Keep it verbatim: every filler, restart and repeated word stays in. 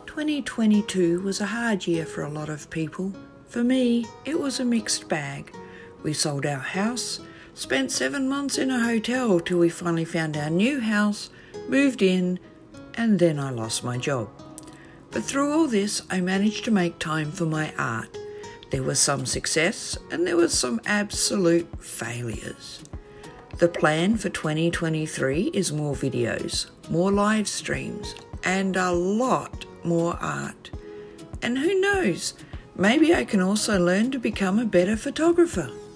twenty twenty-two was a hard year for a lot of people. For me, it was a mixed bag. We sold our house, spent seven months in a hotel till we finally found our new house, moved in, and then I lost my job. But through all this, I managed to make time for my art. There was some success and there was some absolute failures. The plan for twenty twenty-three is more videos, more live streams, and a lot more art. And who knows, maybe I can also learn to become a better photographer.